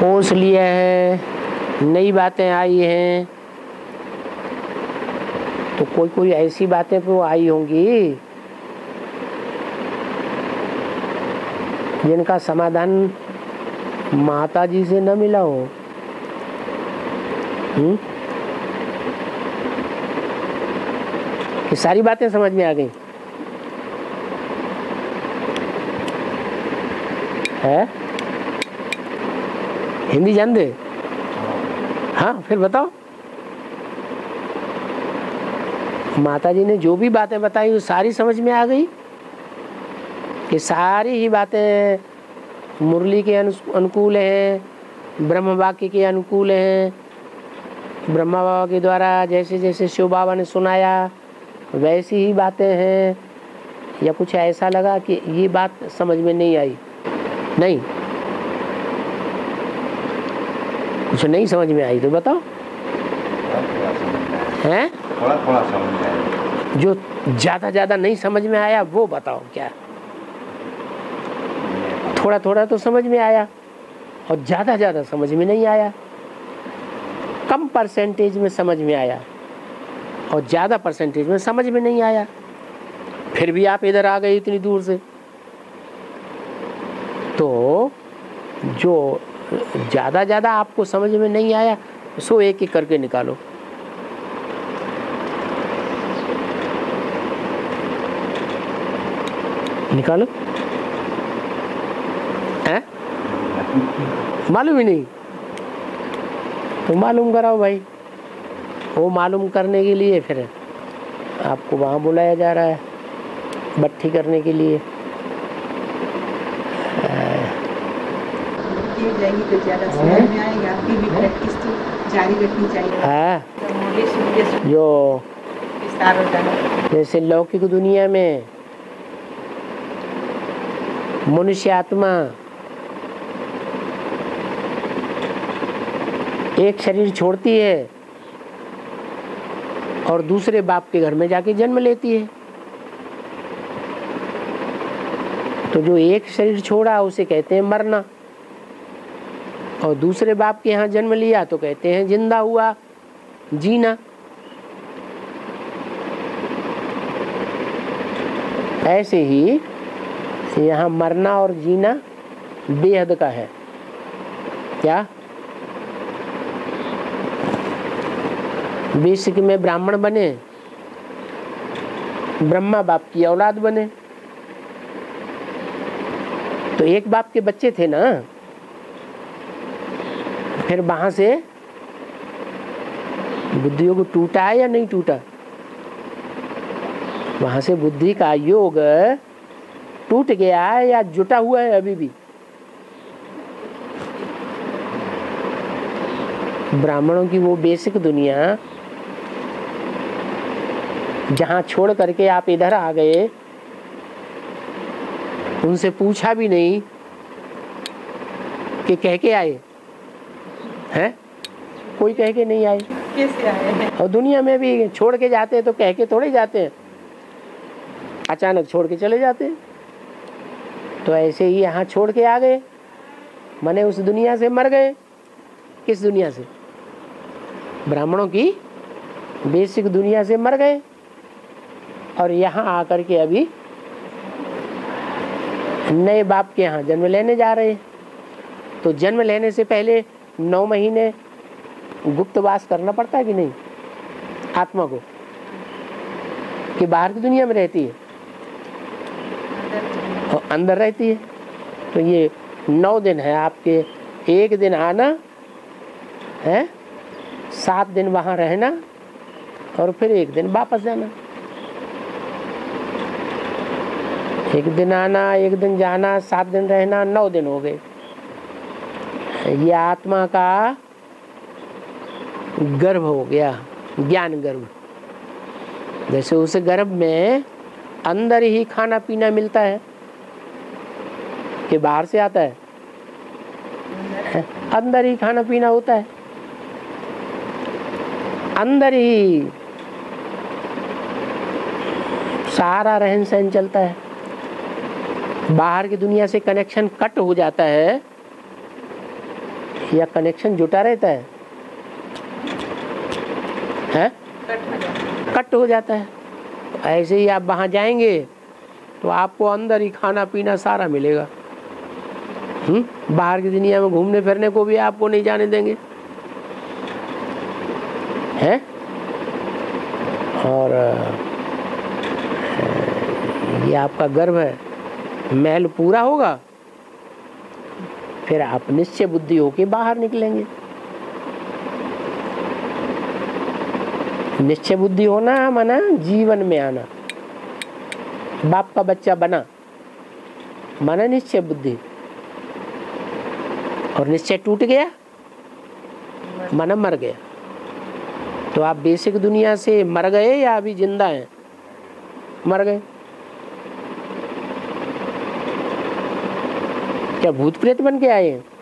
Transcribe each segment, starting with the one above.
होश लिया है, नई बातें आई हैं, तो कोई कोई ऐसी बातें तो आई होंगी जिनका समाधान माता जी से न मिला हो। कि सारी बातें समझ में आ गई है? हिंदी जान दे? हाँ, फिर बताओ। माता जी ने जो भी बातें बताई वो सारी समझ में आ गई? कि सारी ही बातें मुरली के अनुकूल हैं, ब्रह्म वाक्य के अनुकूल हैं, ब्रह्मा बाबा के द्वारा जैसे जैसे शिव बाबा ने सुनाया वैसी ही बातें हैं, या कुछ ऐसा लगा कि ये बात समझ में नहीं आई? नहीं, कुछ नहीं समझ में आई तो बताओ। हैं? थोड़ा थोड़ा समझ में आया। जो ज्यादा नहीं समझ में आया वो बताओ क्या? थोड़ा थोड़ा तो समझ में आया और ज्यादा समझ में नहीं आया। कम परसेंटेज में समझ में आया और ज्यादा परसेंटेज में समझ में नहीं आया। फिर भी आप इधर आ गए इतनी दूर से। तो जो ज्यादा आपको समझ में नहीं आया सो एक एक करके निकालो। निकालो। हैं? मालूम ही नहीं तो मालूम कराओ भाई। वो मालूम करने के लिए फिर आपको वहाँ बुलाया जा रहा है, बट्ठी करने के लिए। तो ज़्यादा समझ में आएगा। आपकी भी प्रैक्टिस तो जारी रखनी चाहिए। हाँ, जो जैसे लौकिक दुनिया में मनुष्य आत्मा एक शरीर छोड़ती है और दूसरे बाप के घर में जाके जन्म लेती है। तो जो एक शरीर छोड़ा उसे कहते हैं मरना, और दूसरे बाप के यहाँ जन्म लिया तो कहते हैं जिंदा हुआ, जीना। ऐसे ही यहाँ मरना और जीना बेहद का है। क्या? बेसिक में ब्राह्मण बने, ब्रह्मा बाप की औलाद बने, तो एक बाप के बच्चे थे ना। फिर वहां से बुद्धि योग टूटा है या नहीं टूटा? वहां से बुद्धि का योग टूट गया है या जुटा हुआ है अभी भी? ब्राह्मणों की वो बेसिक दुनिया जहां छोड़ करके आप इधर आ गए, उनसे पूछा भी नहीं कि कह के आए हैं? कोई कह के नहीं आए। कैसे आए हैं? और दुनिया में भी छोड़ के जाते हैं तो कह के थोड़े जाते हैं, अचानक छोड़ के चले जाते हैं। तो ऐसे ही यहाँ छोड़ के आ गए, माने उस दुनिया से मर गए। किस दुनिया से? ब्राह्मणों की बेसिक दुनिया से मर गए और यहाँ आकर के अभी नए बाप के यहाँ जन्म लेने जा रहे हैं। तो जन्म लेने से पहले 9 महीने गुप्तवास करना पड़ता है कि नहीं आत्मा को? कि बाहर की दुनिया में रहती है और अंदर रहती है। तो ये 9 दिन है आपके। 1 दिन आना है, 7 दिन वहाँ रहना और फिर 1 दिन वापस जाना। 1 दिन आना, 1 दिन जाना, 7 दिन रहना, 9 दिन हो गए। ये आत्मा का गर्भ हो गया, ज्ञान गर्भ। जैसे उस गर्भ में अंदर ही खाना पीना मिलता है कि बाहर से आता है? अंदर ही खाना पीना होता है, अंदर ही सारा रहन सहन चलता है। बाहर की दुनिया से कनेक्शन कट हो जाता है, या कनेक्शन जुटा रहता है? कट हो जाता है। ऐसे ही आप वहाँ जाएंगे तो आपको अंदर ही खाना पीना सारा मिलेगा। बाहर की दुनिया में घूमने फिरने को भी आपको नहीं जाने देंगे, हैं? और ये आपका गर्भ है, महल पूरा होगा, फिर आप निश्चय बुद्धि होके बाहर निकलेंगे। निश्चय बुद्धि होना माना जीवन में आना। बाप का बच्चा बना माना निश्चय बुद्धि, और निश्चय टूट गया माना मर गया। तो आप बेसिक दुनिया से मर गए या अभी जिंदा हैं? मर गए। क्या भूत प्रेत बन के आए हैं?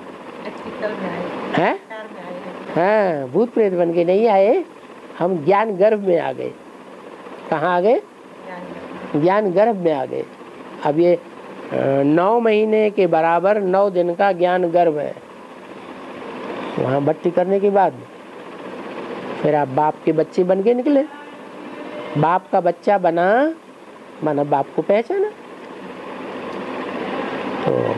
हाँ, भूत प्रेत बन के नहीं आए, हम ज्ञान गर्भ में आ गए। कहाँ आ गए? ज्ञान गर्भ में आ गए। अब ये 9 महीने के बराबर 9 दिन का ज्ञान गर्भ है। वहाँ भट्टी करने के बाद फिर आप बाप के बच्चे बन के निकले। बाप का बच्चा बना माना बाप को पहचाना। तो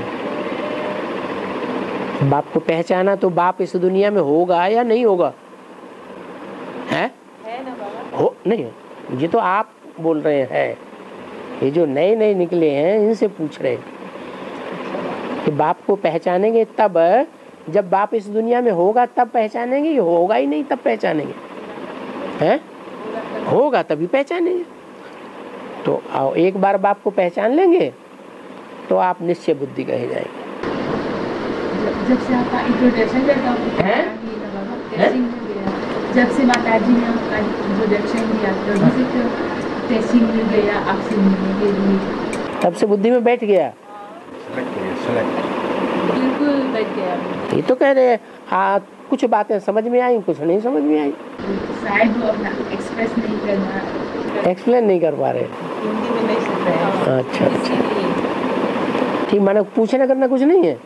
बाप को पहचाना तो बाप इस दुनिया में होगा या नहीं होगा? है ना बाबा? हो नहीं, ये तो आप बोल रहे हैं। ये जो नए नए निकले हैं इनसे पूछ रहे कि बाप को पहचानेंगे तब, जब बाप इस दुनिया में होगा तब पहचानेंगे, ये होगा ही नहीं तब पहचानेंगे? हैं? होगा तभी पहचानेंगे। तो आओ एक बार बाप को पहचान लेंगे तो आप निश्चय बुद्धि कहे जाएंगे। जब से आपका इंट्रोडक्शन जब से माता जी ने आपका इंट्रोडक्शन दिया टेस्टिंग मिल गया आपसे मिलने के लिए, तब से बुद्धि में बैठ गया। बिल्कुल बैठ गया। ये तो कह रहे हैं कुछ बातें समझ में आई, कुछ नहीं समझ में आई। शायद वो अपना एक्सप्रेस नहीं करना, एक्सप्लेन नहीं कर पा रहे, हिंदी में नहीं सुन रहे। अच्छा अच्छा, ठीक। माने पूछना करना कुछ नहीं है।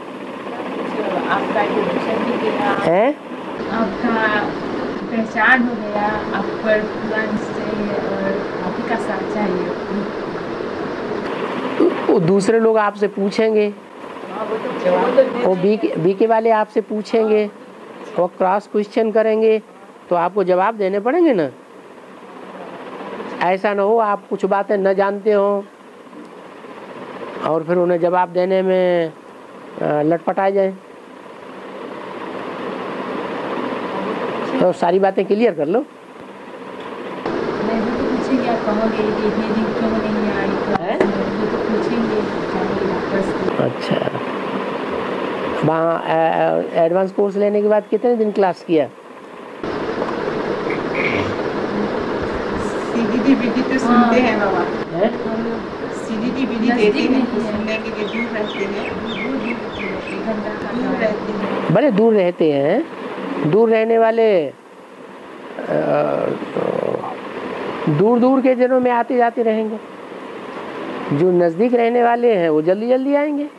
आपका इंट्रोडक्शन भी किया है, आपका पहचान हो गया, आप पर से और आपका साथ चाहिए। वो दूसरे लोग आपसे पूछेंगे, वो बीके वाले आपसे पूछेंगे, वो क्रॉस क्वेश्चन करेंगे तो आपको जवाब देने पड़ेंगे ना। ऐसा ना हो आप कुछ बातें न जानते हो और फिर उन्हें जवाब देने में लटपटाए जाए। तो सारी बातें क्लियर कर लो। नहीं तो पूछेंगे, आप कहोगे कि इतने दिन क्यों नहीं आई, तो पूछेंगे वापस। अच्छा, वहाँ एडवांस कोर्स लेने के बाद कितने दिन क्लास किया? सीडी तो सुनते हैं बाबा, सीडी देते हैं, सुनने के लिए दूर रहते हैं। बड़े दूर रहते हैं। दूर रहने वाले दूर दूर के दिनों में आते जाते रहेंगे। जो नजदीक रहने वाले हैं वो जल्दी जल्दी आएंगे।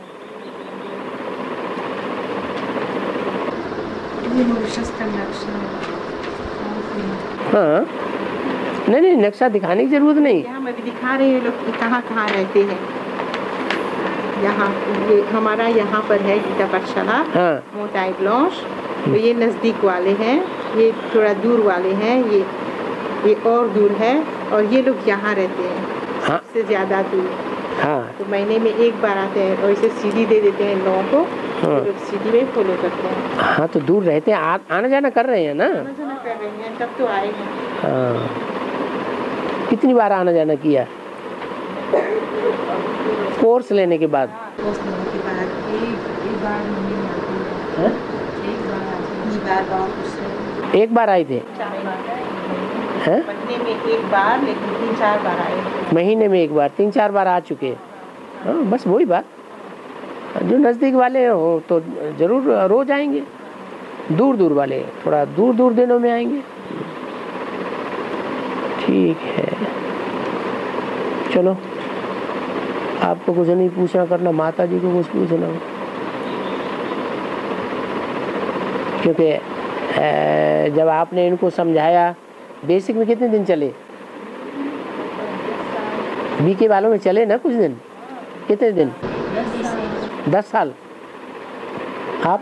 हाँ, नहीं नक्शा दिखाने की जरूरत नहीं। यहाँ मैं भी दिखा रही हूँ लोग कहाँ कहाँ रहते हैं। यहाँ ये हमारा यहाँ पर है गीता पाठशाला, हाँ। मोटाई ब्लॉश, तो ये नज़दीक वाले हैं, ये थोड़ा दूर वाले हैं, ये और दूर है, और ये लोग यहाँ रहते हैं। हाँ। सबसे ज़्यादा दूर। हाँ। तो महीने में एक बार आते हैं और इसे सीडी दे देते हैं लोगों को। हाँ। तो लोग सीडी में फॉलो करते हैं। हाँ, तो दूर रहते हैं, आना जाना कर रहे हैं ना। आना जाना कर रहे हैं, तब तो आएंगे। हाँ। कितनी बार आना जाना किया कोर्स लेने के बाद? कोर्स लेने के बाद एक बार महीने में आती है। एक बार आए थे? हैं? महीने में एक बार, लेकिन 3-4 बार आए। महीने में एक बार, 3-4 बार आ चुके। हाँ, बस वही बात। जो नज़दीक वाले हो तो जरूर रोज आएंगे, दूर दूर वाले थोड़ा दूर दूर दिनों में आएंगे। ठीक है, चलो आपको कुछ नहीं पूछना करना, माता जी को कुछ पूछना हो। क्योंकि जब आपने इनको समझाया, बेसिक में कितने दिन चले? बीके वालों में चले ना कुछ दिन? कितने दिन? 10 साल। आप?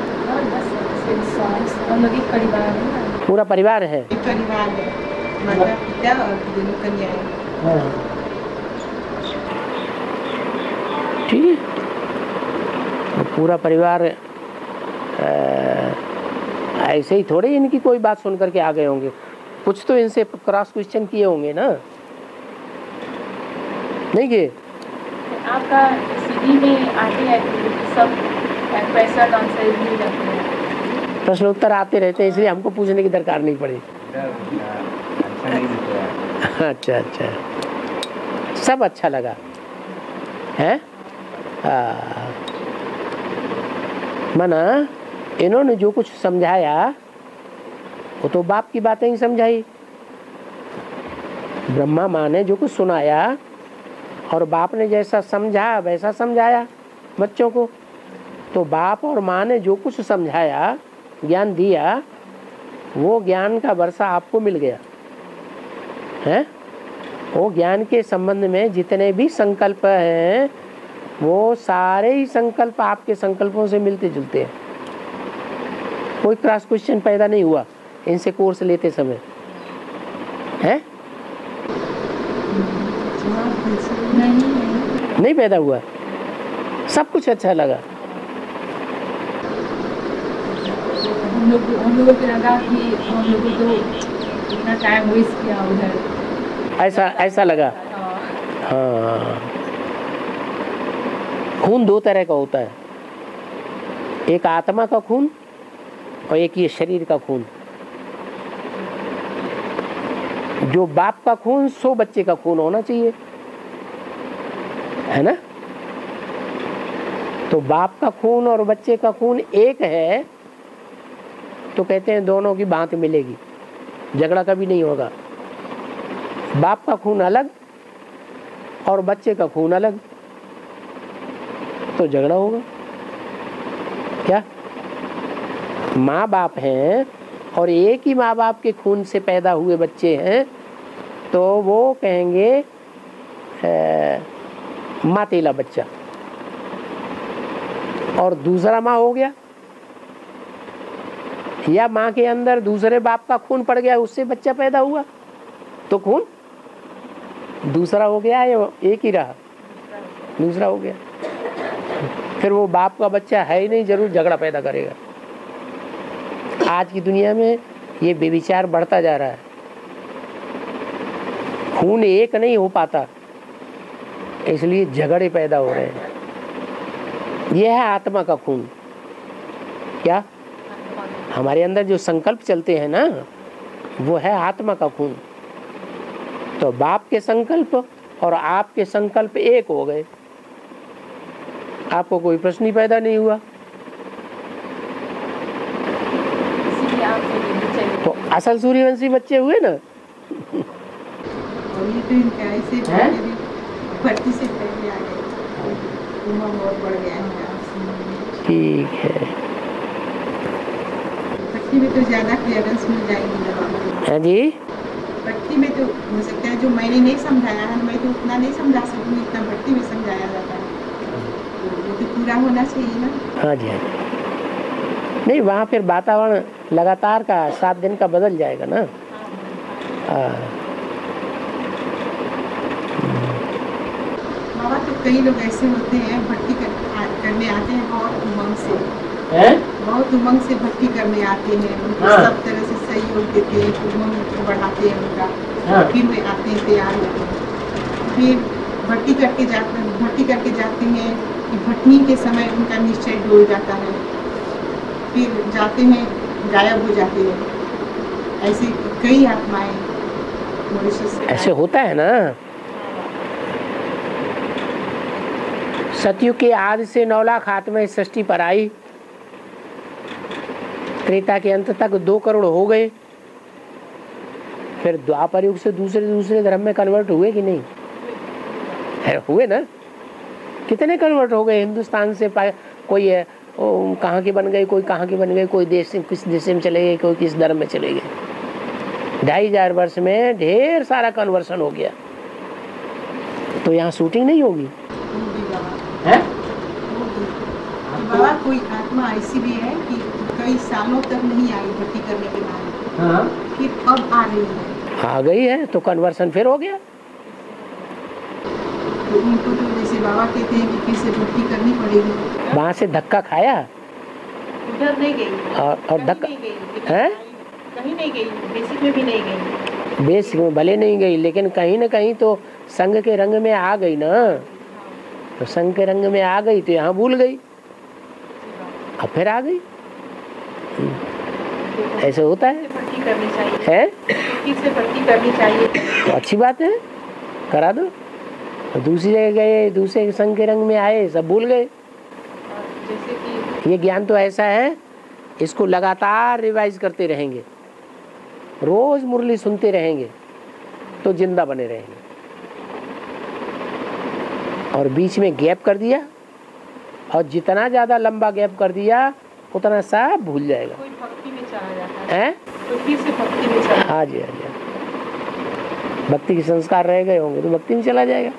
पूरा परिवार है? परिवार है, माता पिता और दोनों कन्याएं। ठीक है, तो पूरा परिवार ऐसे ही थोड़े इनकी कोई बात सुन करके आ गए होंगे, कुछ तो इनसे क्रॉस क्वेश्चन किए होंगे ना, नहीं किए? आपका सीडी में आते हैं सब क्वेश्चन आंसर नहीं रहते हैं, प्रश्न उत्तर आते रहते हैं, इसलिए हमको पूछने की दरकार नहीं पड़ी। अच्छा अच्छा, सब अच्छा लगा है। मना इन्होंने जो कुछ समझाया वो तो बाप की बातें ही समझाई। ब्रह्मा माँ ने जो कुछ सुनाया और बाप ने जैसा समझा वैसा समझाया बच्चों को, तो बाप और माँ ने जो कुछ समझाया, ज्ञान दिया, वो ज्ञान का वर्षा आपको मिल गया है। वो ज्ञान के संबंध में जितने भी संकल्प हैं वो सारे ही संकल्प आपके संकल्पों से मिलते जुलते हैं। कोई क्रॉस क्वेश्चन पैदा नहीं हुआ इनसे कोर्स लेते समय है? नहीं पैदा हुआ, सब कुछ अच्छा लगा। हम लोगों को लगा कि हम लोगों को इतना टाइम वेस्ट किया उधर, ऐसा लगा। हाँ, खून दो तरह का होता है, एक आत्मा का खून और एक ये शरीर का खून। जो बाप का खून सो बच्चे का खून होना चाहिए, है ना? तो बाप का खून और बच्चे का खून एक है तो कहते हैं दोनों की बात मिलेगी, झगड़ा कभी नहीं होगा। बाप का खून अलग और बच्चे का खून अलग तो झगड़ा होगा क्या? माँ बाप हैं और एक ही माँ बाप के खून से पैदा हुए बच्चे हैं तो वो कहेंगे माँ तेला बच्चा, और दूसरा माँ हो गया या माँ के अंदर दूसरे बाप का खून पड़ गया, उससे बच्चा पैदा हुआ तो खून दूसरा हो गया या एक ही रहा? दूसरा हो गया। फिर वो बाप का बच्चा है ही नहीं, जरूर झगड़ा पैदा करेगा। आज की दुनिया में ये बेविचार बढ़ता जा रहा है, खून एक नहीं हो पाता, इसलिए झगड़े पैदा हो रहे हैं। यह है आत्मा का खून। क्या हमारे अंदर जो संकल्प चलते हैं ना, वो है आत्मा का खून। तो बाप के संकल्प और आपके संकल्प एक हो गए, आपको कोई प्रश्न ही पैदा नहीं हुआ। तो असल सूर्यवंशी बच्चे हुए ना। और ये तो इनका ऐसे भर्ती से पहले आ गए, उम्र बहुत बढ़ गया है। ठीक है, भट्टी में तो ज्यादा क्लियरेंस मिल जाएगी है जी। भट्टी में तो हो सकता है जो मैंने नहीं समझाया है, मैं तो उतना नहीं समझा सकूँ इतना भट्टी में समझाया जाता है, वो तो पूरा होना चाहिए ना। हाँ जी, हाँ जी। नहीं, वहाँ फिर वातावरण लगातार का 7 दिन का बदल जाएगा ना। बाबा तो कई लोग ऐसे होते हैं भट्टी करने आते हैं बहुत उमंग से, बहुत उमंग से भट्टी करने आते हैं, उनको सब तरह से सहयोग देते हैं, उमंग बढ़ाते हैं उनका, फिर वे आते हैं तैयार होते हैं, फिर भट्टी करके जाते हैं कि भटनी के समय उनका निश्चय डोल जाता है, फिर जाते हैं गायब हो जाते हैं। ऐसे कई आत्माएं मॉरिशस से ऐसे होता है ना। सतयुग के आदि से 9 लाख आत्माएं सृष्टि पर आई, त्रेता के अंत तक 2 करोड़ हो गए, फिर द्वापर युग से दूसरे धर्म में कन्वर्ट हुए कि नहीं? हुए ना। कितने कन्वर्ट हो गए? हिंदुस्तान से कोई वो कहाँ के बन गए, कोई कहाँ के बन गए, कोई देश से किस देश में चले गए, कोई किस धर्म में चले गए। 2500 वर्ष में ढेर सारा कन्वर्सन हो गया। तो यहाँ शूटिंग नहीं होगी है? बाबा कोई आत्मा ऐसी भी है कि कई सालों तक नहीं आई भक्ति करने के बाद, हाँ फिर अब आ रही है। आ गई है तो कन्वर्सन फिर हो गया। तो उनको तो जैसे बाबा कहते हैं कि फिर से भक्ति करनी पड़ेगी। वहाँ से धक्का खाया उधर नहीं गई और धक्का है, कहीं नहीं गई, बेसिक में भी नहीं गई। बेसिक में भले नहीं गई, लेकिन कहीं ना कहीं तो संघ के रंग में आ गई ना। तो संघ के रंग में आ गई तो यहाँ भूल गई, अब फिर आ गई। ऐसे होता है। भक्ति करनी चाहिए है ठीक से भक्ति करनी चाहिए। तो अच्छी बात है, करा दो। तो दूसरी जगह गए, दूसरे संघ के रंग में आए, सब भूल गए। जैसे कि ये ज्ञान तो ऐसा है, इसको लगातार रिवाइज करते रहेंगे, रोज मुरली सुनते रहेंगे तो जिंदा बने रहेंगे। और बीच में गैप कर दिया, और जितना ज्यादा लंबा गैप कर दिया उतना सब भूल जाएगा। कोई भक्ति में चला जाता है तो फिर से भक्ति में चला। हाँ जी, हाँ जी। भक्ति के संस्कार रह गए होंगे तो भक्ति में चला जाएगा।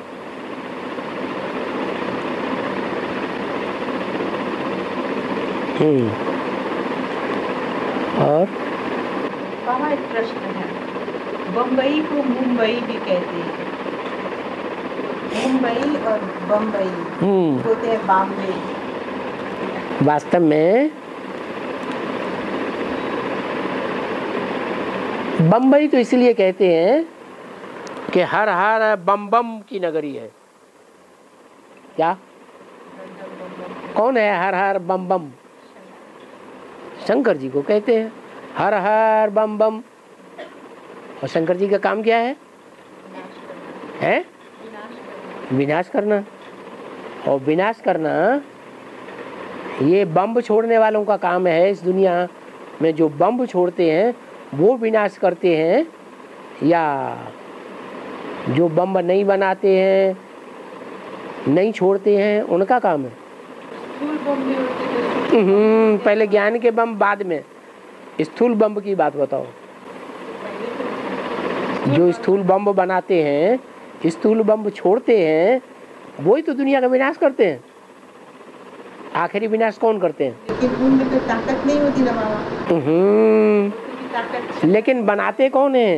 और बाबा एक प्रश्न है, बम्बई को मुंबई भी कहते हैं, मुंबई और बम्बई होते हैं बॉम्बे। वास्तव में बम्बई तो इसलिए कहते हैं कि हर हर बम बम की नगरी है। क्या कौन है हर हर बम बम? शंकर जी को कहते हैं हर हर बम बम। और शंकर जी का काम क्या है? विनाश करना। और विनाश करना ये बम छोड़ने वालों का काम है। इस दुनिया में जो बम छोड़ते हैं वो विनाश करते हैं, या जो बम नहीं बनाते हैं, नहीं छोड़ते हैं, उनका काम है। पहले ज्ञान के बम, बाद में स्थूल बम की बात बताओ। जो स्थूल बम बनाते हैं, स्थूल बम छोड़ते हैं, वही तो दुनिया का विनाश करते हैं। आखिरी विनाश कौन करते हैं? लेकिन उनमें तो ताकत नहीं होती ना बाबा। लेकिन बनाते कौन है?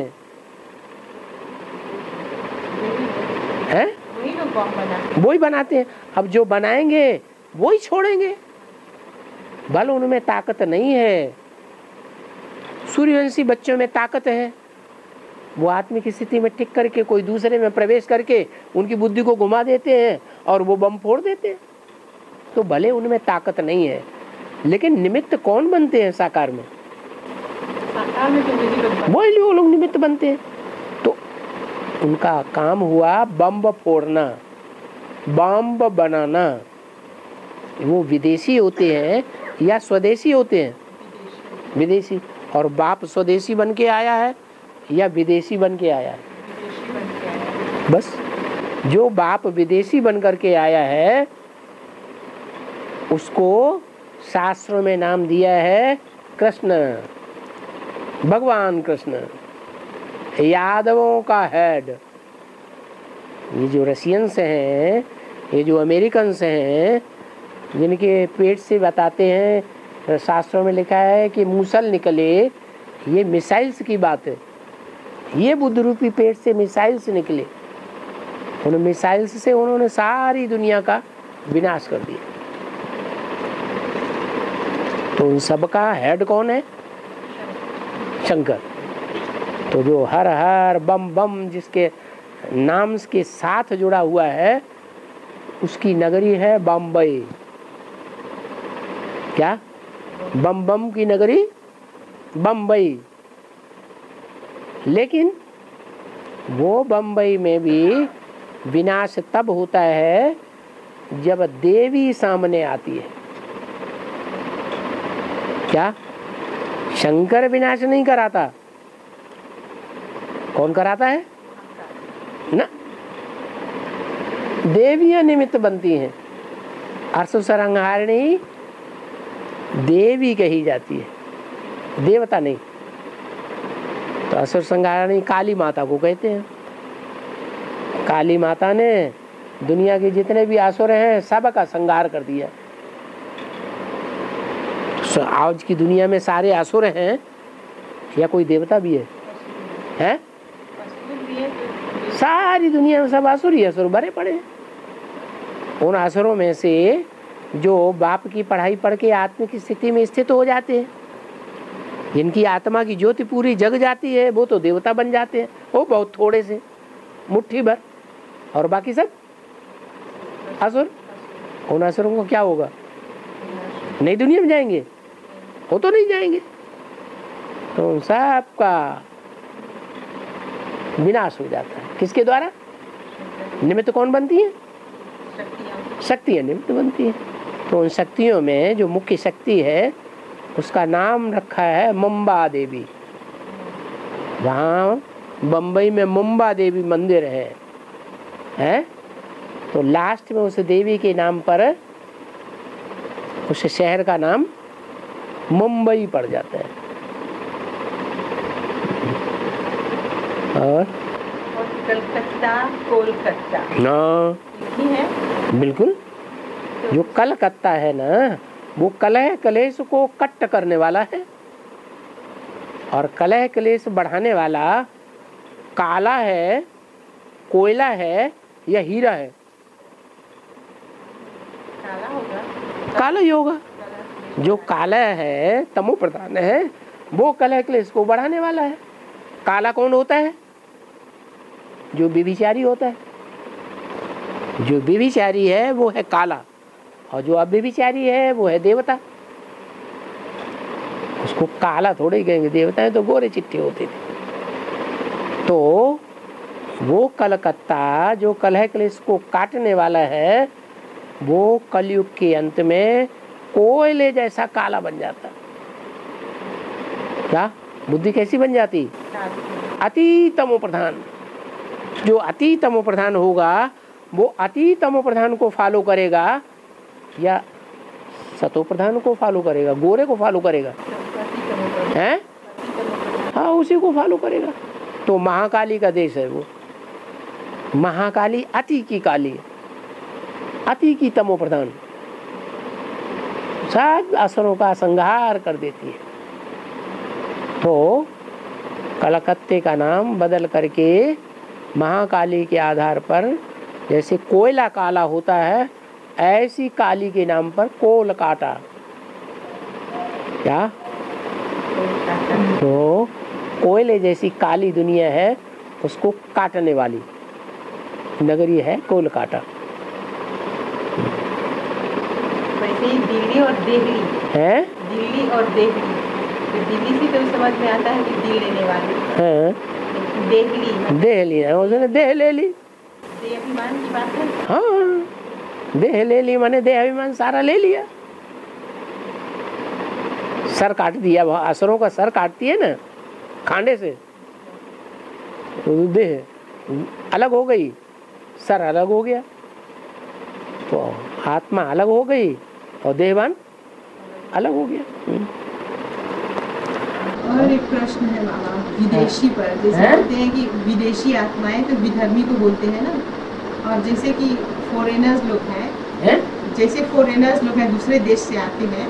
हैं? वही बनाते हैं। अब जो बनाएंगे वही छोड़ेंगे। भले उनमें ताकत नहीं है। सूर्यवंशी बच्चों में ताकत है, वो आत्मिक स्थिति में टिक करके कोई दूसरे में प्रवेश करके उनकी बुद्धि को घुमा देते हैं और वो बम फोड़ देते हैं। तो भले उनमें ताकत नहीं है, लेकिन निमित्त कौन बनते हैं साकार में? वही वो लोग निमित्त बनते हैं। तो उनका काम हुआ बम फोड़ना, बम बनाना। वो विदेशी होते हैं या स्वदेशी होते हैं? विदेशी। और बाप स्वदेशी बन के आया है या विदेशी बन के आया है? बस जो बाप विदेशी बन करके आया है उसको शास्त्रों में नाम दिया है कृष्ण, भगवान कृष्ण, यादवों का हेड। ये जो रशियंस हैं, ये जो अमेरिकन्स हैं, जिनके पेट से बताते हैं, शास्त्रों में लिखा है कि मूसल निकले, ये मिसाइल्स की बात है। ये बुद्ध रूपी पेट से मिसाइल्स निकले। उन मिसाइल्स से उन्होंने सारी दुनिया का विनाश कर दिया। तो उन सबका हेड कौन है? शंकर। तो जो हर हर बम बम जिसके नाम के साथ जुड़ा हुआ है, उसकी नगरी है बम्बई। क्या? बम बम की नगरी बम्बई। लेकिन वो बम्बई में भी विनाश तब होता है जब देवी सामने आती है। क्या? शंकर विनाश नहीं कराता। कौन कराता है ना? देवियां निमित्त बनती हैं। अर्सुसंहारिणी देवी कही जाती है, देवता नहीं। तो असुर संहारिणी काली माता को कहते हैं। काली माता ने दुनिया के जितने भी असुर हैं सबका संहार कर दिया। आज की दुनिया में सारे असुर हैं या कोई देवता भी है? हैं? सारी दुनिया में सब असुर ही असुर भरे पड़े हैं। उन असुरों में से जो बाप की पढ़ाई पढ़ के आत्म की स्थिति में स्थित हो जाते हैं, जिनकी आत्मा की ज्योति पूरी जग जाती है, वो तो देवता बन जाते हैं। वो बहुत थोड़े से, मुट्ठी भर, और बाकी सब असुर। उन असुरों को क्या होगा? नई दुनिया में जाएंगे? वो तो नहीं जाएंगे। तो उन सबका विनाश हो जाता है। किसके द्वारा? निमित्त कौन बनती है? शक्तियाँ निमित्त बनती है। तो उन शक्तियों में जो मुख्य शक्ति है उसका नाम रखा है मुंबा देवी। जहाँ बम्बई में मुंबा देवी मंदिर है, तो लास्ट में उस देवी के नाम पर उस शहर का नाम मुंबई पड़ जाता है। और कलकत्ता, कोलकाता हाँ है बिल्कुल। जो कलकत्ता है ना, वो कलह कलेश को कट्ट करने वाला है, और कलह कलेश बढ़ाने वाला काला है, कोयला है या हीरा है? काला होगा। काला ही होगा। जो काला है, तमो प्रधान है, वो कलह क्लेश को बढ़ाने वाला है। काला कौन होता है? जो व्यभिचारी होता है। जो व्यभिचारी है वो है काला, और जो अव्यभिचारी है वो है देवता। उसको काला थोड़े ही कहेंगे, देवता है तो गोरे चिट्टे होते थे। तो वो कलकत्ता जो कलह क्लेश को काटने वाला है, वो कलयुग के अंत में कोयले जैसा काला बन जाता। क्या बुद्धि कैसी बन जाती? अति तमो प्रधान। जो अति तमो प्रधान होगा वो अति तमो प्रधान को फॉलो करेगा या सतो प्रधान को फॉलो करेगा? गोरे को फॉलो करेगा हैं? हाँ, उसी को फॉलो करेगा। तो महाकाली का देश है वो। महाकाली अति की काली है, अति की तमो प्रधान, सब असुरों का संहार कर देती है। तो कलकत्ते का नाम बदल करके महाकाली के आधार पर, जैसे कोयला काला होता है, ऐसी काली के नाम पर कोलकाता। क्या? तो कोयले जैसी काली दुनिया है, उसको काटने वाली नगरी है कोलकाता। वैसे ही दिल्ली और देहली है? दिल्ली और देहली, तो दिल्ली से तो समझ में आता है कि दिल लेने वाली है। देहली, देहली है, उसने देह ले ली। देहाभिमान की बात है। हाँ, देह ले ली माने देहाभिमान सारा ले लिया। सर काट दिया, असुरों का सर काटती है ना खांडे से, तो देह अलग हो गई, सर अलग हो गया, तो आत्मा अलग हो गई और देहवान अलग हो गया। और एक प्रश्न है मामा, विदेशी पर, जैसे बोलते हैं कि विदेशी आत्माएं तो विधर्मी को बोलते हैं ना, और जैसे कि फॉरेनर्स लोग हैं, जैसे फॉरेनर्स लोग हैं दूसरे देश से आते हैं,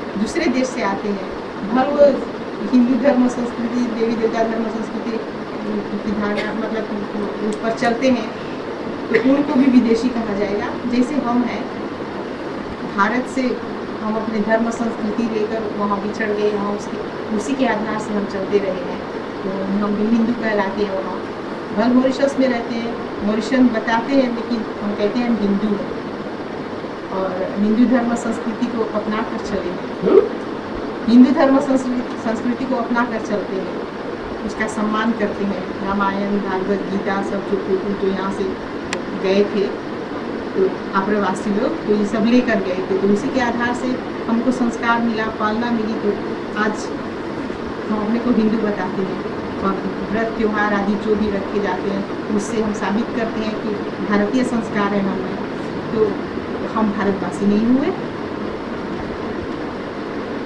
धर्म, हिंदू धर्म संस्कृति, देवी देवता धर्म संस्कृति की धारणा मतलब उस पर चलते हैं, तो उनको भी विदेशी कहा जाएगा। जैसे हम हैं भारत से, हम अपने धर्म संस्कृति लेकर वहाँ बिछड़ गए, वहाँ उसी के आधार से हम चलते रहे हैं, तो हम भी हिंदू कहलाते हैं। वहाँ भले मॉरिशस में रहते हैं, मॉरिशन बताते हैं, लेकिन हम कहते हैं हम हिंदू हैं, और हिंदू धर्म संस्कृति को अपना कर चले हैं। हिंदू धर्म संस्कृति को अपना कर चलते हैं, उसका सम्मान करते हैं। रामायण, भागवत गीता सब जो यहाँ से गए थे, तो आप्रवासी लोग, तो ये सब लेकर गए थे, तो उसी के आधार से हमको संस्कार मिला, पालना मिली, तो आज हम अपने को हिंदू बताते हैं। और व्रत त्योहार आदि जो भी रखे जाते हैं, उससे हम साबित करते हैं कि भारतीय संस्कार है हमें, तो हम भारतवासी नहीं हुए।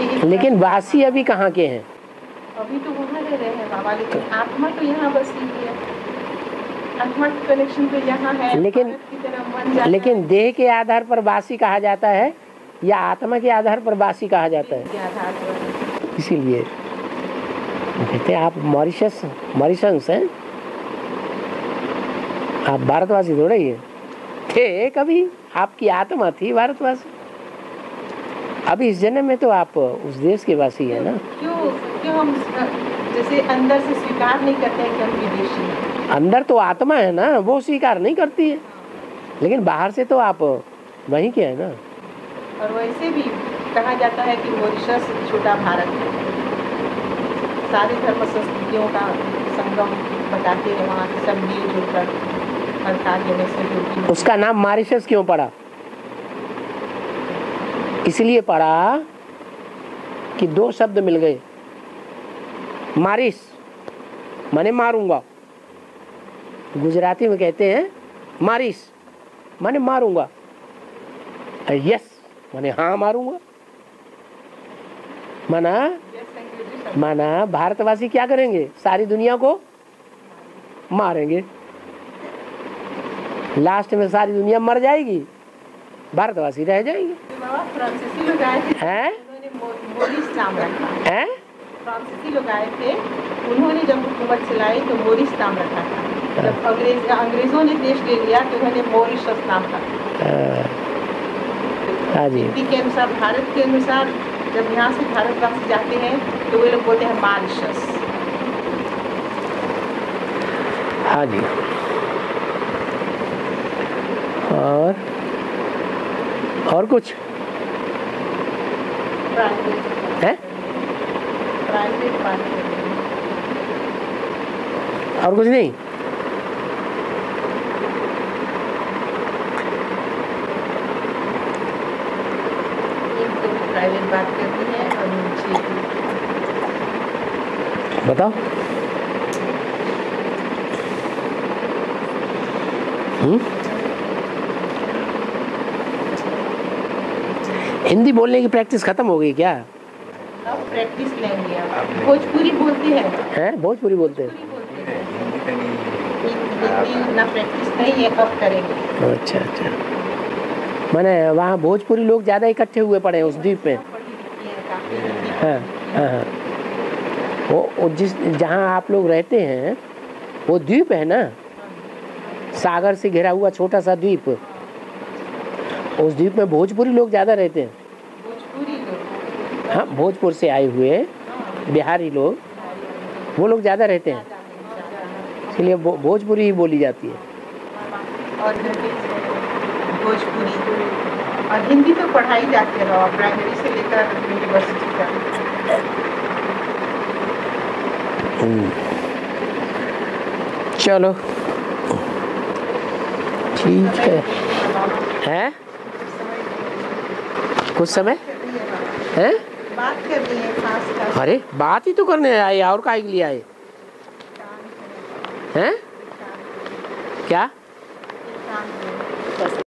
लेकिन वासी अभी कहाँ के हैं? अभी तो वहाँ रह रहे हैं बाबा, लेकिन आत्मा तो यहाँ बसी है। आत्मा का कनेक्शन तो यहाँ है। लेकिन देह के आधार पर वासी कहा जाता है या आत्मा के आधार पर वासी कहा जाता है? इसीलिए कहते हैं आप मॉरिशस हैं, आप भारतवासी थोड़े ही थे, कभी आपकी आत्मा थी भारतवासी, अभी इस जन्म में तो आप उस देश के वासी है ना। क्यों हम जैसे अंदर से स्वीकार नहीं करते हैं कि हम विदेशी हैं? अंदर तो आत्मा है ना, वो स्वीकार नहीं करती है, लेकिन बाहर से तो आप वहीं के है ना। और वैसे भी कहा जाता है कि मॉरिशस छोटा भारत है, सारे धर्म संस्कृतियों का संगम बताते हैं, वहाँ के सब मिलजुल कर हर कार्य में सहयोगी। उसका नाम मॉरिशस क्यों पड़ा? इसलिए पड़ा कि दो शब्द मिल गए, मारिस माने मारूंगा, गुजराती में कहते हैं मारिस माने मारूंगा, यस माने हाँ मारूंगा। माना भारतवासी क्या करेंगे? सारी दुनिया को मारेंगे, लास्ट में सारी दुनिया मर जाएगी, भारतवासी रह जाएंगे। फ्रांसीसी लोग आए थे, उन्होंने मोरिस नाम रखा है। फ्रांसीसी लोग आए थे, उन्होंने जब हुकूमत चलाई तो मोरिस नाम रखा था। जब अंग्रेजों ने देश ले लिया तो उन्होंने मॉरिशस नाम रखा। हिंदी के अनुसार, भारत के अनुसार जब यहाँ से भारतवासी जाते हैं तो वे लोग बोलते हैं मॉरिशस। हाँ जी। और कुछ है? और कुछ नहीं? प्राइवेट बात करती है और मुझे बताओ। हिंदी बोलने की प्रैक्टिस खत्म हो गई क्या? अब प्रैक्टिस लेंगे, भोजपुरी बोलते हैं। भोजपुरी बोलते हैं। ना प्रैक्टिस नहीं है, अब करेंगे। अच्छा। माने वहाँ भोजपुरी लोग ज्यादा इकट्ठे हुए पड़े हैं उस द्वीप में। हाँ। वो जिस जहाँ आप लोग रहते हैं वो द्वीप है ना, सागर से घिरा हुआ छोटा सा द्वीप, उस द्वीप में भोजपुरी लोग ज्यादा रहते हैं। हाँ, भोजपुर से आए हुए बिहारी लोग, वो लोग ज्यादा रहते हैं, इसलिए भोजपुरी ही बोली जाती है। और भोजपुरी और हिंदी तो पढ़ाई जाती है प्राइमरी से लेकर यूनिवर्सिटी तक। चलो ठीक है। हैं? कुछ समय है? बात करनी है खास। अरे बात ही तो करने आए, और काहे के लिए आए हैं? क्या?